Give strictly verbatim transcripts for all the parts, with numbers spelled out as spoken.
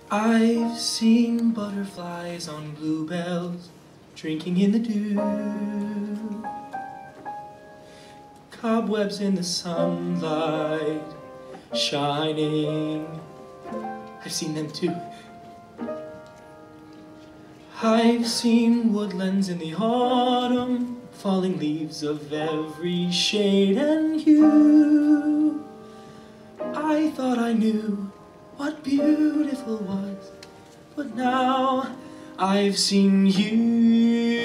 I've seen butterflies on bluebells drinking in the dew, cobwebs in the sunlight shining. I've seen them too. I've seen woodlands in the autumn, falling leaves of every shade and hue. I thought I knew what beautiful was, but now I've seen you.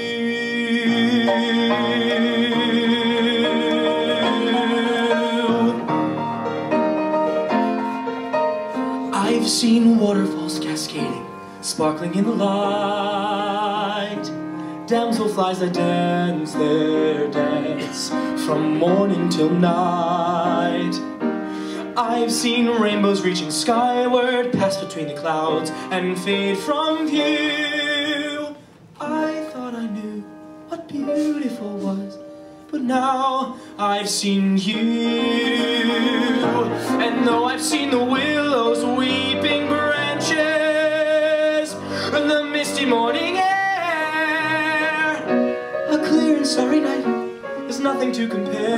I've seen waterfalls cascading, sparkling in the light, damselflies that dance their dance from morning till night. I've seen rainbows reaching skyward, pass between the clouds and fade from view. I thought I knew what beautiful was, but now I've seen you. And though I've seen the willows weeping branches, the misty morning air, a clear and starry night is nothing to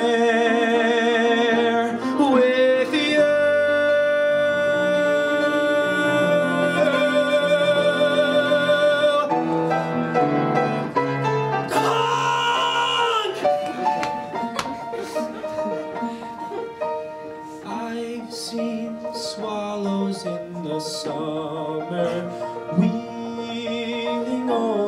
compare with you. Honk! I've seen swallows in the summer wheeling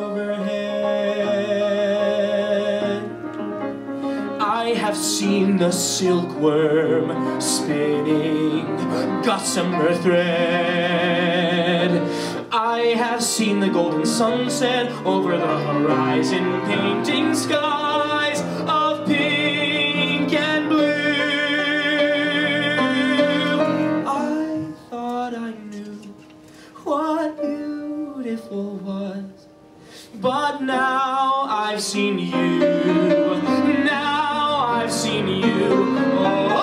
overhead. I have seen the silkworm spinning gossamer thread. I have seen the golden sunset over the horizon, painting skies of pink and blue. I thought I knew what beautiful was, but now I've seen you. Now I've seen you. Oh.